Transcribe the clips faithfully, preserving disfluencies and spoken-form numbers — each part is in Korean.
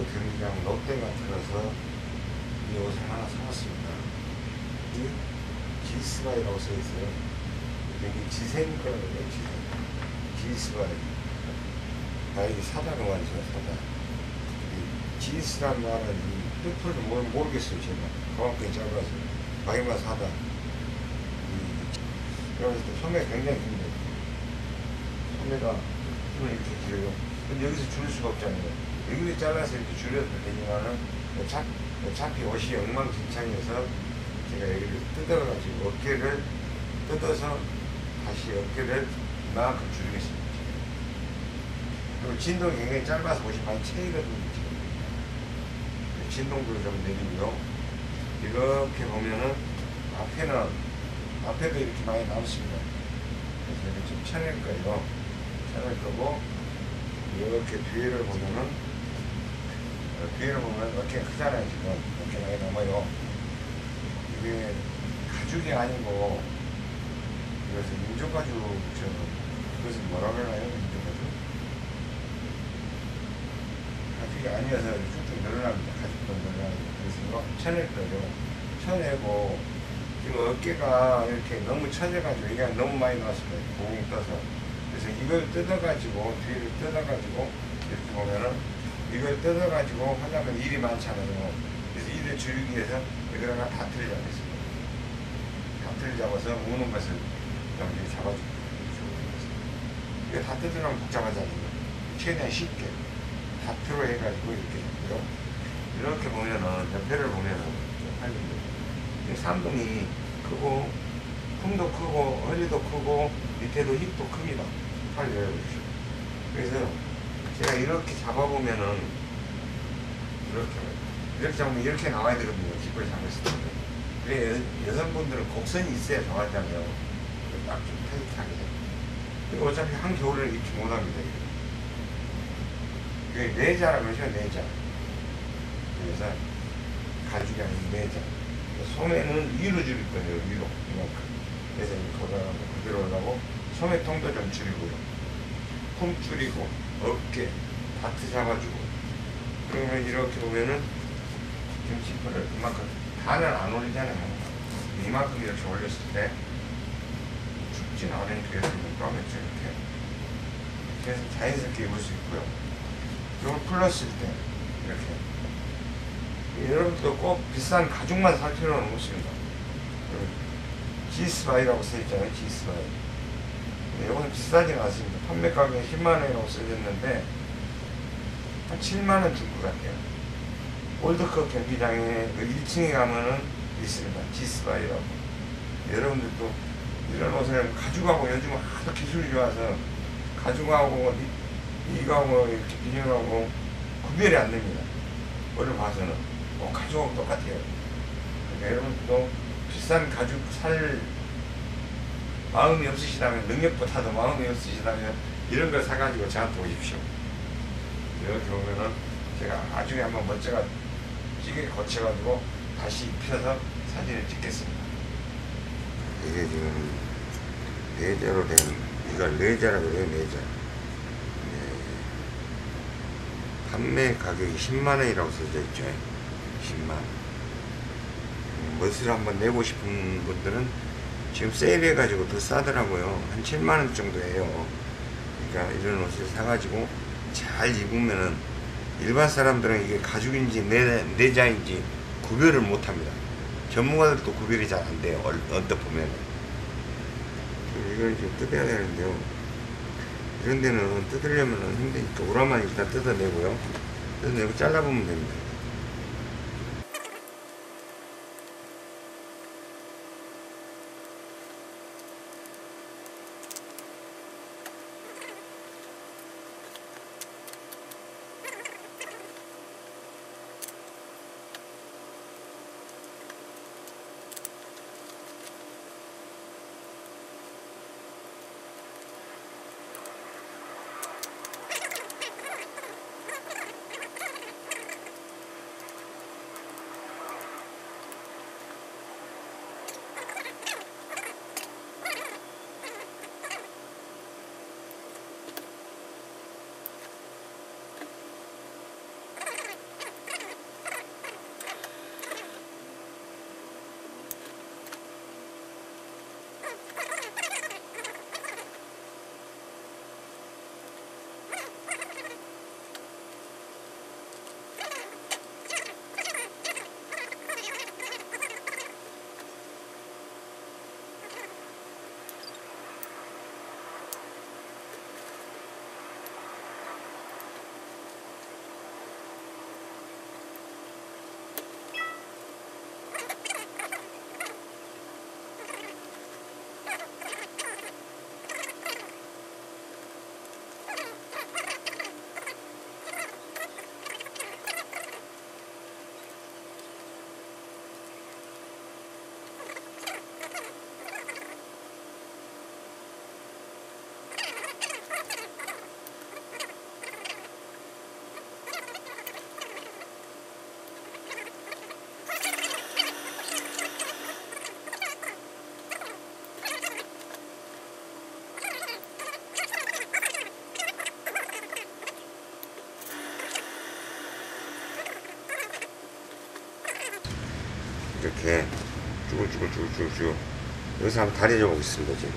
경기장 롯데가 들어서 이 옷을 하나 사왔습니다. 이 지스바이라고 써있어요. 여기 지생 거예요. 지생. 지스바이. 나 이게 사다는 말이죠. 사다. 지스란 말은 뜻을 뭘 모르겠어요. 제가 그만큼 짧아서 자기만 사다. 그래서 소매가 굉장히 깁니다. 소매가 힘을 이렇게 길어요. 근데 여기서 줄일 수가 없잖아요. 여기를 잘라서 이렇게 줄여도 되지만은 어차피, 어차피 옷이 엉망진창이어서 제가 여기를 뜯어가지고 어깨를 뜯어서 다시 어깨를 이만큼 줄이겠습니다. 그리고 진동이 굉장히 짧아서 옷이 많이 채이거든요. 진동도 좀 내리고요. 이렇게 보면은 앞에는 앞에도 이렇게 많이 남습니다. 그래서 이렇게 좀 쳐낼 거예요. 쳐낼 거고 이렇게 뒤를 보면은 뒤를 보면 어깨가 크잖아요. 지금 어깨가 많이 남아요. 이게 가죽이 아니고 이것은 인조가죽처럼 그것은 뭐라고 하나요? 인조가죽? 가죽이 아니어서 쭉쭉 늘어납니다. 가죽도 늘어납니다. 그래서 이거 쳐낼 거예요. 쳐내고 지금 어깨가 이렇게 너무 처져가지고 이게 너무 많이 나왔습니다. 붕 떠서. 그래서 이걸 뜯어가지고 뒤를 뜯어가지고 이렇게 보면은 이걸 뜯어가지고 하려면 일이 많잖아요. 그래서 일을 줄이기 위해서 여기다가 다트를 잡았습니다. 다트를 잡아서 우는 것을 이렇게 잡아주고 이거 다 뜯으려면 복잡하잖아요. 최대한 쉽게 다트로 해가지고 이렇게 이렇게 보면은 옆에를 보면은 팔인데 삼동이 크고 품도 크고 허리도 크고 밑에도 힙도 큽니다. 팔 열어보십시오. 그래서 제가 이렇게 잡아보면은 이렇게 이렇게 잡으면 이렇게 나와야 되거든요. 힙을 잡았을 때. 그래 여성분들은 곡선이 있어야 좋아하잖아요. 딱 좀 타이트하게. 그리고 어차피 한겨울을 입지 못합니다. 이게 내자라고 하죠. 내자. 그래서 가죽이 아닌 내자. 소매는 위로 줄일 거예요. 위로 이만큼. 그래서 이렇게 올라가고 그대로 올라가고 소매통도 좀 줄이고요. 품 줄이고 어깨 다트 잡아주고 그러면 이렇게 보면은 김치포를 이만큼 다는 안 올리잖아요. 이만큼 이렇게 올렸을 때 춥진 않은 뒤에서는 까맣죠. 이렇게 그래서 자연스럽게 입을 수 있고요. 이걸 풀렀을 때 이렇게 여러분들도 꼭 비싼 가죽만 살 필요는 없습니다. 지스바이라고 써있잖아요. 지스바이. 이거는 비싸진 않습니다. 판매 가격이 십만 원이라고 써졌는데 한 칠만 원 줄 것 같아요. 월드컵 경기장에 그 일 층에 가면은 있습니다. 지스바이라고. 여러분들도 이런 옷을 가죽하고 요즘 하도 기술이 좋아서 가죽하고 이거하고 이렇게 비닐하고 구별이 안 됩니다. 뭐를 봐서는. 어, 가죽하고 똑같아요. 그러니까 여러분도 비싼 가죽 살 마음이 없으시다면, 능력보다도 마음이 없으시다면 이런 걸 사가지고 저한테 오십시오. 이렇게 보면은 제가 나중에 한번 멋져가 찌개 고쳐가지고 다시 입혀서 사진을 찍겠습니다. 이게 지금 레저로 된, 이걸 레저라고 해요. 레저. 네. 판매 가격이 십만 원이라고 써져 있죠. 십만 원. 멋을 한번 내고 싶은 분들은 지금 세일해가지고 더 싸더라고요. 한 칠만 원 정도예요. 그러니까 이런 옷을 사가지고 잘 입으면은 일반 사람들은 이게 가죽인지 내, 내자인지 구별을 못합니다. 전문가들도 구별이 잘 안 돼요. 언뜻 보면. 이걸 이제 뜯어야 되는데요. 이런 데는 뜯으려면 힘드니까 오라만 일단 뜯어내고요. 뜯어내고 잘라보면 됩니다. 이렇게 쭈글쭈글쭈글쭈글 여기서 한번 다려줘 보겠습니다. 지금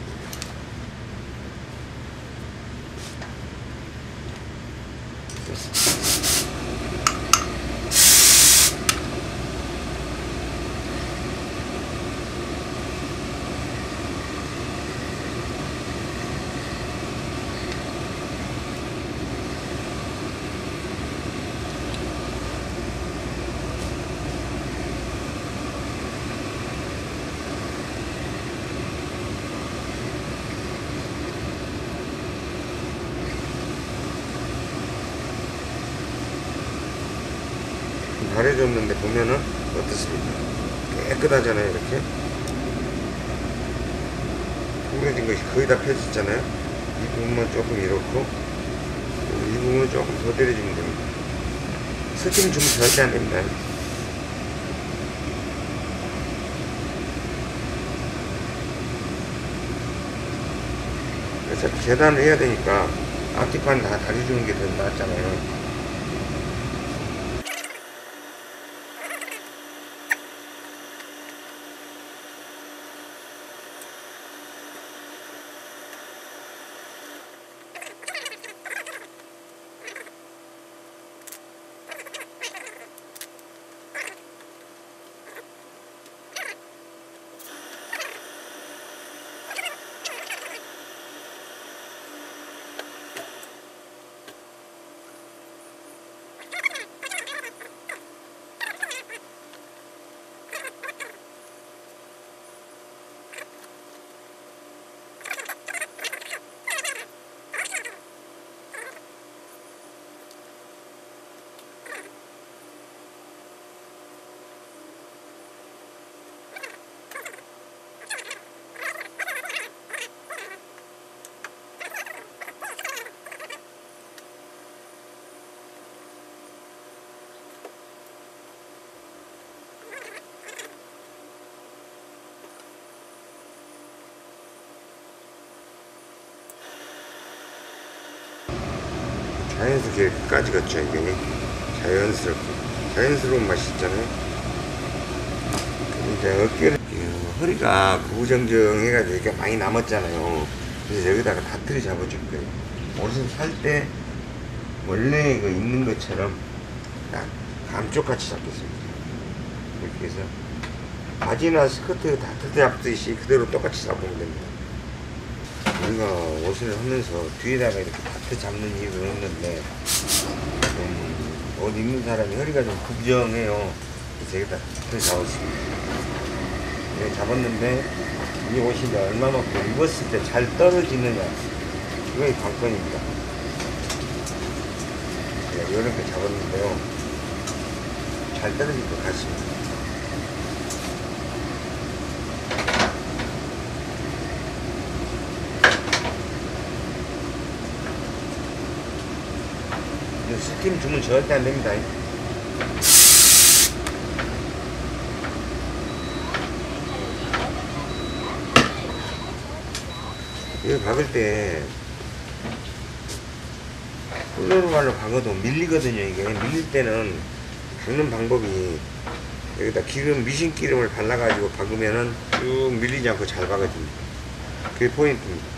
다려줬는데 보면은 어떻습니까? 깨끗하잖아요. 이렇게 구겨진 것이 거의 다 펴졌잖아요. 이 부분만 조금 이렇고 이 부분은 조금 더 때려주면 됩니다. 스팀 주면 절대 안 됩니다. 그래서 재단을 해야 되니까 앞뒤판 다 다려주는 게 더 낫잖아요. 자연스럽게 끝까지 갔죠. 이게 자연스럽게 자연스러운 맛이 있잖아요. 이제 어깨를 허리가 구부정정 해가지고 이렇게 많이 남았잖아요. 그래서 여기다가 다트를 잡아줄 거예요. 옷을 살 때 원래 그 입는 것처럼 딱 감쪽같이 잡겠습니다. 이렇게 해서 바지나 스커트 다트 잡듯이 그대로 똑같이 잡으면 됩니다. 우리가 옷을 하면서 뒤에다가 이렇게 다트 잡는 이유가 있는데 음, 옷 입는 사람이 허리가 좀 구부정해요. 그래서 여기다 다트 잡았습니다. 이렇게 잡았는데 이 옷이 이제 얼마만큼 입었을 때 잘 떨어지느냐, 그게 관건입니다. 네, 이렇게 잡았는데요, 잘 떨어질 것 같습니다. 스팀 주면 절대 안 됩니다. 이거 박을 때 훌러루말로 박아도 밀리거든요. 이게 밀릴 때는 박는 방법이 여기다 기름, 미신 기름을 발라가지고 박으면은 쭉 밀리지 않고 잘 박아집니다. 그게 포인트입니다.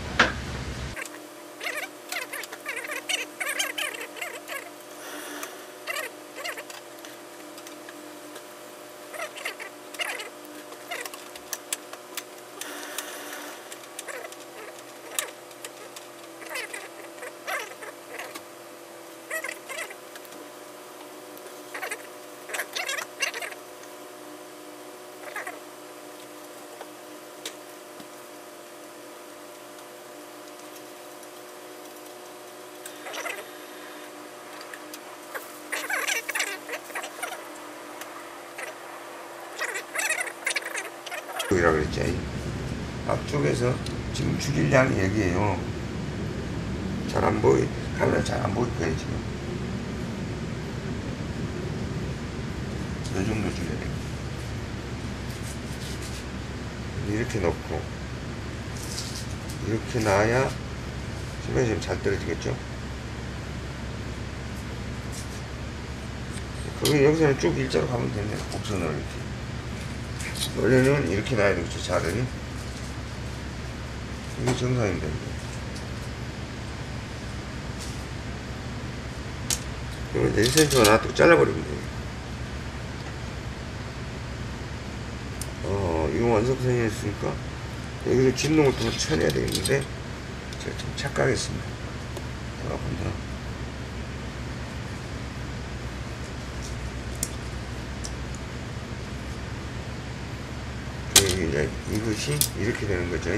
이라 그랬죠. 앞쪽에서 지금 줄일 양이 여기에요. 잘 안 보이, 카메라 잘 안 보일 거예요. 지금 이 정도 줄여야 돼요. 이렇게 놓고 이렇게 놔야 신발이 좀 잘 떨어지겠죠. 거기 여기서는 쭉 일자로 가면 됩니다. 곡선으로 이렇게. 원래는 이렇게 놔야 되겠죠, 자를. 이게 정상인데. 그러면 이제 일 센티미터 놔두고 잘라버리면 돼요. 어, 이거 완성선이었으니까 여기서 진동을 또 쳐내야 되겠는데, 제가 좀 착각했습니다. 제가 본다. 이제 이것이 이렇게 되는 거죠.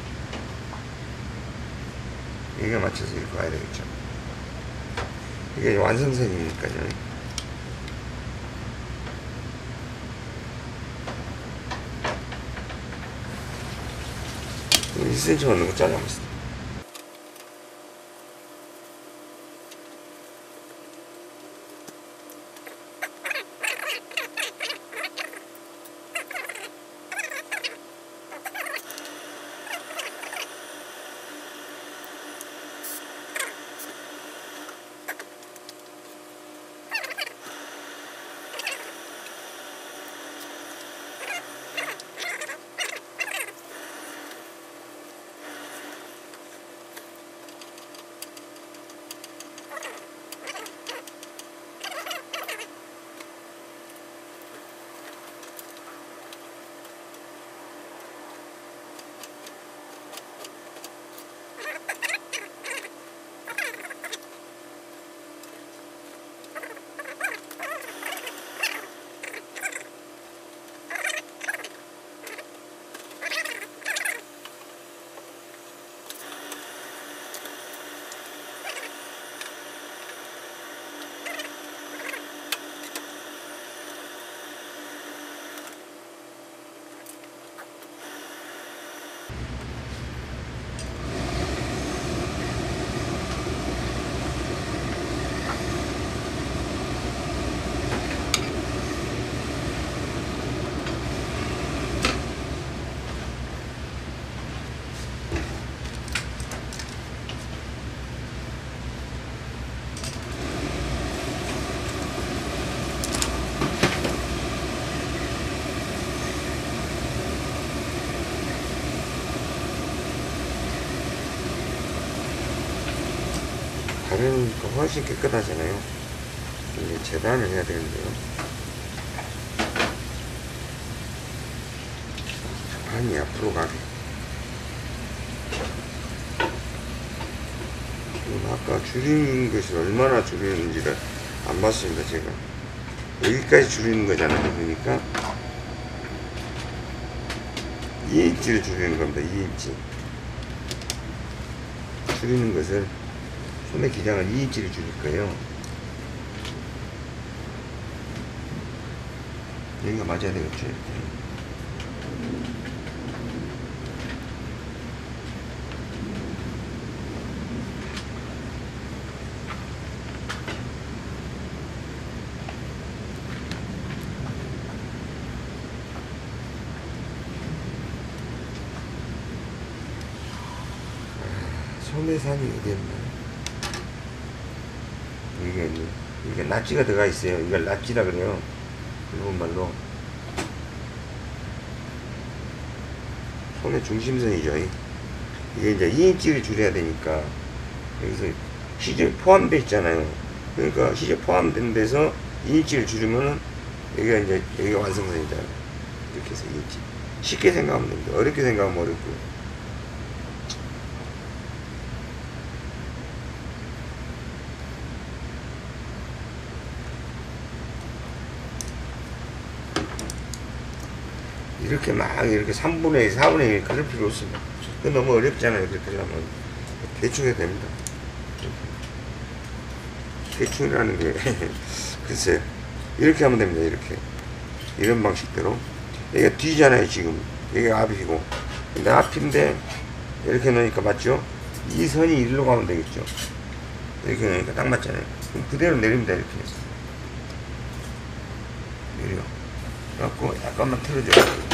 이게 맞춰서 이렇게 와야 되겠죠. 이게 완성선이니까요. 일 센티미터 넣고 잘라봤습니다. 가려니까 훨씬 깨끗하잖아요. 이제 재단을 해야 되는데요. 판이 앞으로 가게. 지금 아까 줄이는 것이 얼마나 줄이는지를 안 봤습니다, 제가. 여기까지 줄이는 거잖아요. 그러니까 이 인치를 줄이는 겁니다. 이 인치. 줄이는 것을 소매 기장을 이 인치를 줄일 거예요. 여기가 맞아야 되겠죠. 이렇게. 소매산이 어디였나? 이게, 이게 낫지가 들어가 있어요. 이걸 낫지라 그래요. 일본 말로. 소매 중심선이죠. 이게 이제 이 인치를 줄여야 되니까, 여기서 시제 포함되어 있잖아요. 그러니까 시제 포함된 데서 이 인치를 줄이면은, 여기가 이제, 여기가 완성선이잖아요. 이렇게 해서 이 인치. 쉽게 생각하면 됩니다. 어렵게 생각하면 어렵고요. 이렇게 막 이렇게 삼분의 일, 사분의 일 그럴 필요 없습니다. 그 너무 어렵잖아요. 그렇게 하면 대충 해도 됩니다. 대충이라는 게 글쎄 이렇게 하면 됩니다. 이렇게 이런 방식대로 여기가 뒤잖아요. 지금 여기가 앞이고 근데 앞인데 이렇게 놓으니까 맞죠? 이 선이 이리로 가면 되겠죠. 이렇게 놓으니까 딱 맞잖아요. 그럼 그대로 내립니다. 이렇게 내려 갖고 약간만 틀어줘요.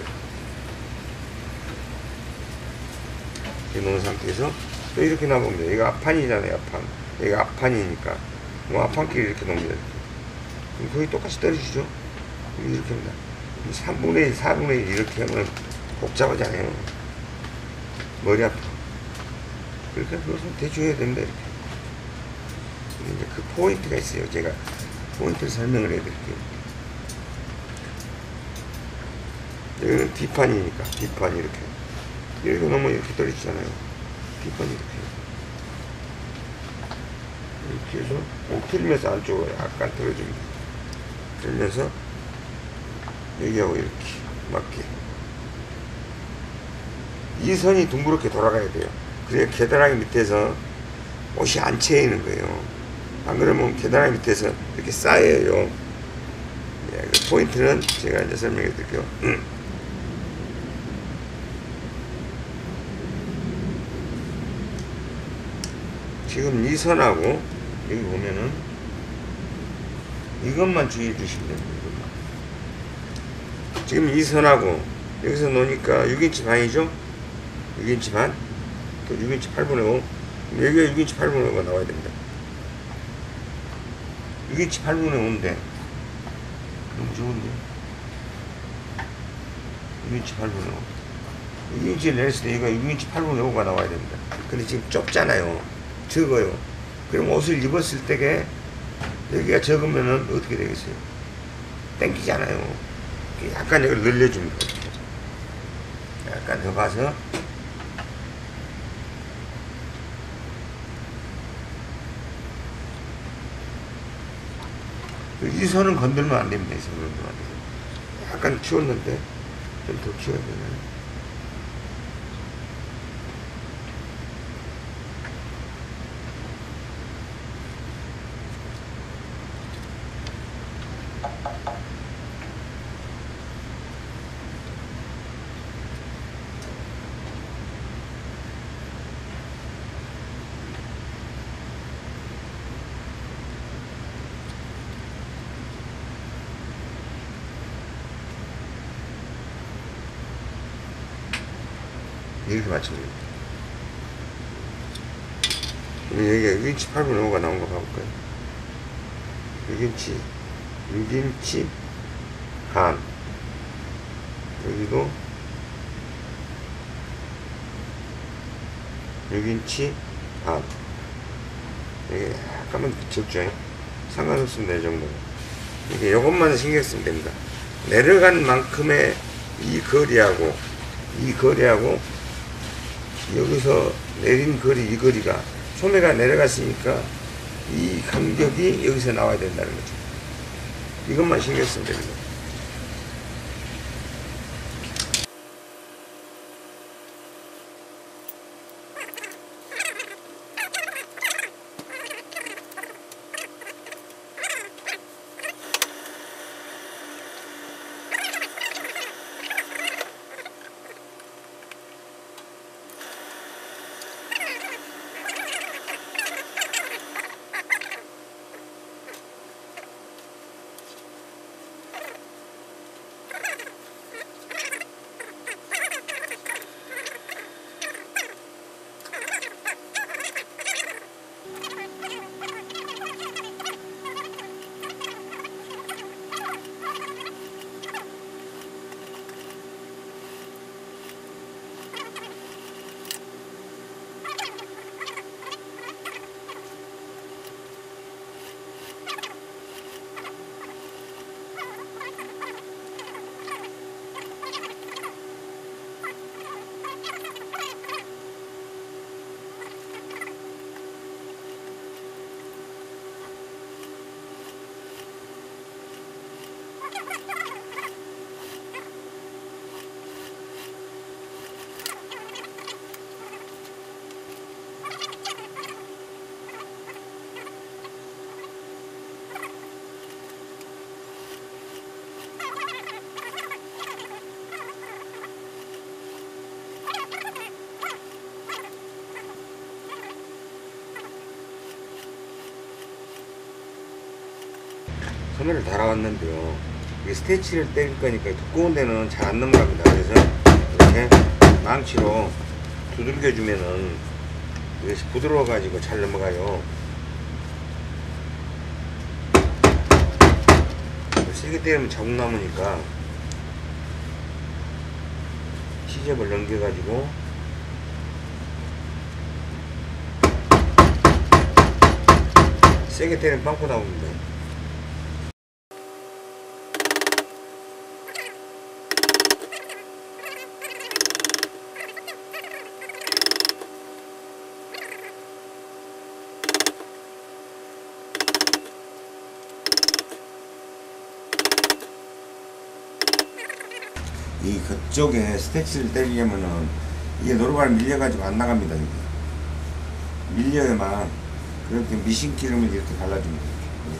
이렇게 놓은 상태에서 또 이렇게 놔봅니다. 여기가 앞판이잖아요. 앞판. 여기가 앞판이니까 뭐 앞판끼리 이렇게 놓습니다. 그럼 거의 똑같이 떨어지죠. 이렇게 합니다. 삼분의 일, 사분의 일 이렇게 하면 복잡하잖아요. 머리 아파. 그러니까 그것은 대충 해야 됩니다. 이렇게. 이제 그 포인트가 있어요. 제가 포인트를 설명을 해드릴게요. 여기는 뒷판이니까 뒷판 이렇게 이렇게 너무 이렇게 떨어지잖아요. 뒷판 이렇게 이렇게 해서 꼭 틀면서 안쪽으로 약간 틀어줍니다. 틀면서 여기하고 이렇게 맞게 이 선이 둥그렇게 돌아가야 돼요. 그래야 계단하기 밑에서 옷이 안 채이는 거예요. 안 그러면 계단하기 밑에서 이렇게 쌓여요. 예, 그 포인트는 제가 이제 설명해 드릴게요. 음. 지금 이 선하고 여기 보면은 이것만 주의해 주시면 됩니다. 이것만. 지금 이 선하고 여기서 놓으니까 육 인치 반이죠? 육 인치 반, 또 육 인치 팔분의 오, 여기가 육 인치 팔분의 오가 나와야 됩니다. 육 인치 팔분의 오인데 너무 좋은데 육 인치 팔분의 오, 육 인치를 냈을 때 여기가 육 인치 팔분의 오가 나와야 됩니다. 근데 지금 좁잖아요. 적어요. 그럼 옷을 입었을 때게 여기가 적으면은 어떻게 되겠어요? 땡기잖아요. 약간 여기를 늘려줍니다. 약간 더 가서 이 선은 건들면 안 됩니다. 이 선은 건들면 안 돼요. 약간 키웠는데 좀 더 키워야 되나요? 이렇게 맞춰줍니다. 여기가 육 인치 팔분의 오가 나온 거 봐볼까요? 육 인치, 육 인치 반. 여기도 육 인치 반. 이게 약간만 적죠. 상관없습니다. 이 정도. 이게 요것만 신경 쓰면 됩니다. 내려간 만큼의 이 거리하고 이 거리하고 여기서 내린 거리, 이 거리가 소매가 내려갔으니까 이 간격이 여기서 나와야 된다는 거죠. 이것만 신경 쓰면 됩니다. 소매를 달아왔는데요. 이게 스테치를 뗄 거니까 두꺼운 데는 잘 안 넘어갑니다. 그래서 이렇게 망치로 두들겨 주면은 이것이 부드러워 가지고 잘 넘어가요. 세게 때리면 자국 남으니까 C점을 넘겨가지고 세게 때리면 빵꾸 나옵니다. 이 그쪽에 스택스를 때리려면은 이게 노루발 밀려가지고 안 나갑니다. 이게 밀려야만 그렇게 미신 기름을 이렇게 발라줍니다.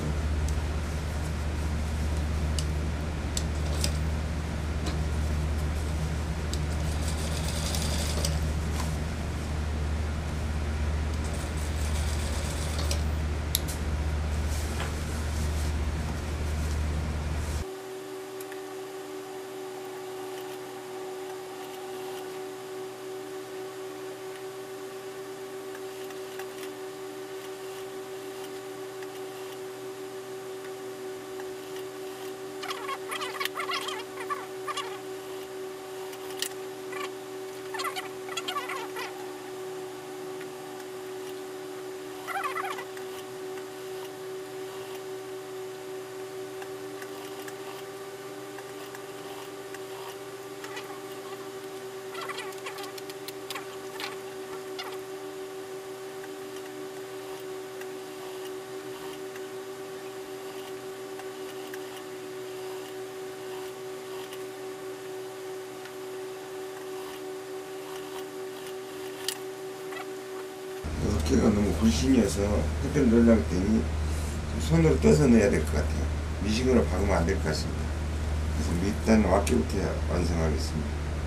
어깨가 너무 굴신이어서 햇볕을 넣으려고 했더니 손으로 떠서 넣어야 될 것 같아요. 미싱으로 박으면 안 될 것 같습니다. 그래서 일단 왁기부터 완성하겠습니다.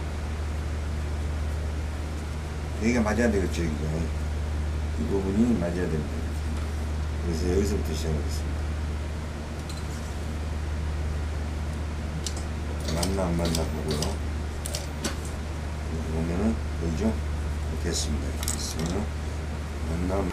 여기가 맞아야 되겠죠. 여기가. 이 부분이 맞아야 됩니다. 그래서 여기서부터 시작하겠습니다. 맞나 안 맞나 보고요. 여기 보면은 보이죠? 됐습니다. 이렇게 됐으면은 맞나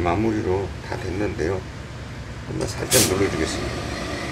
마무리로 다 됐는데요. 한번 살짝 눌러주겠습니다.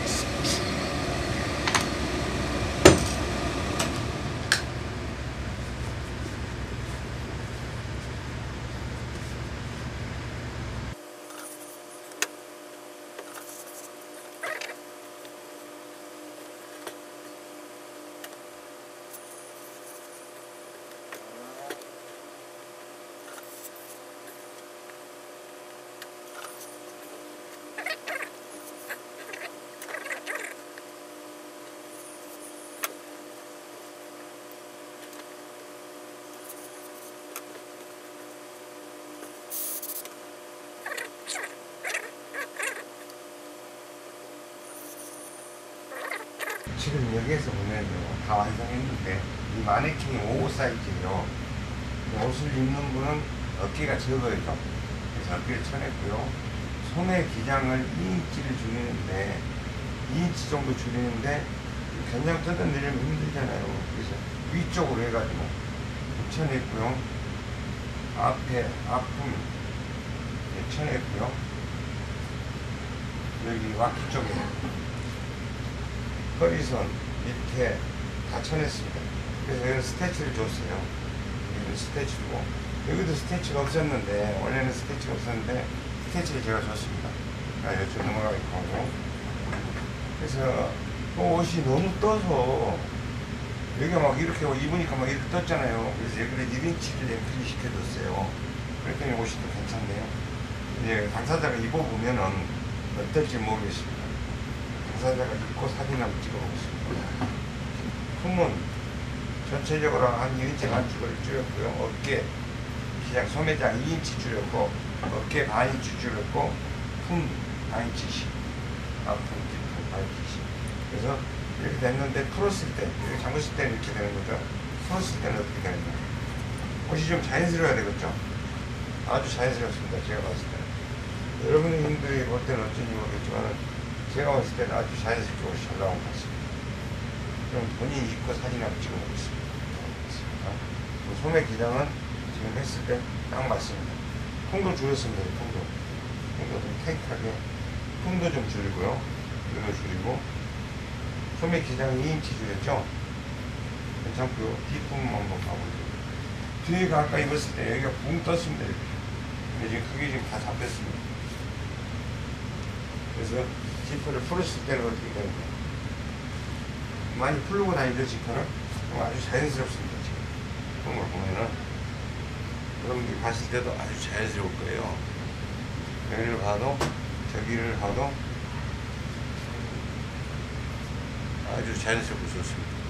지금 여기에서 보면요, 다 완성했는데 이 마네킹이 오십오 사이즈예요. 옷을 입는 분은 어깨가 적어요. 그래서 어깨를 쳐냈고요. 소매 기장을 이 인치를 줄이는데 이 인치 정도 줄이는데 견장 뜯어내려면 힘들잖아요. 그래서 위쪽으로 해가지고 쳐냈고요. 앞에 앞품 쳐냈고요. 여기 와키 쪽에 허리선 밑에 다 쳐냈습니다. 그래서 여기는 스태치를 줬어요. 여기는 스태치고, 여기도 스태치가 없었는데, 원래는 스태치가 없었는데 스태치를 제가 줬습니다. 아, 이쪽 넘어가겠고 하고. 그래서 그 옷이 너무 떠서 여기가 막 이렇게 입으니까 막 이렇게 떴잖아요. 그래서 여기를 일 인치를 앰플 시켜줬어요. 그랬더니 옷이 또 괜찮네요. 이제 당사자가 입어보면은 어떨지 모르겠습니다. 당사자가 입고 사진 한번 찍어보겠습니다. 품은 전체적으로 한 일 인치 반씩을 줄였고요. 어깨 기장 소매장 이 인치 줄였고, 어깨 반 인치 줄였고, 품 반 인치씩, 앞품 뒷품 반 인치씩. 그래서 이렇게 됐는데, 풀었을 때, 이렇게 잠궜을 때는 이렇게 되는 거죠. 풀었을 때는 어떻게 되느냐. 옷이 좀 자연스러워야 되겠죠. 아주 자연스럽습니다. 제가 봤을 때는. 여러분들이 볼 때는 어쩐지 모르겠지만, 제가 봤을 때는 아주 자연스럽게 옷이 잘 나온 것 같습니다. 그럼 본인이 입고 사진 한번 찍어보겠습니다. 소매 기장은 지금 했을 때 딱 맞습니다. 통도 줄였습니다. 통도. 통도 좀 타이트하게. 통도 좀 줄이고요. 이거 줄이고. 소매 기장 이 인치 줄였죠? 괜찮고요. 뒷부분 한번 가보죠. 뒤에가 아까 입었을 때 여기가 붕 떴습니다. 이렇게. 근데 지금 그게 지금 다 잡혔습니다. 그래서 지퍼를 풀었을 때는 어떻게 되는가. 많이 풀고 다니죠, 지퍼는? 아주 자연스럽습니다, 지금. 그런 걸 보면은. 여러분들이 봤을 때도 아주 자연스러울 거예요. 여기를 봐도, 저기를 봐도 아주 자연스럽고 좋습니다.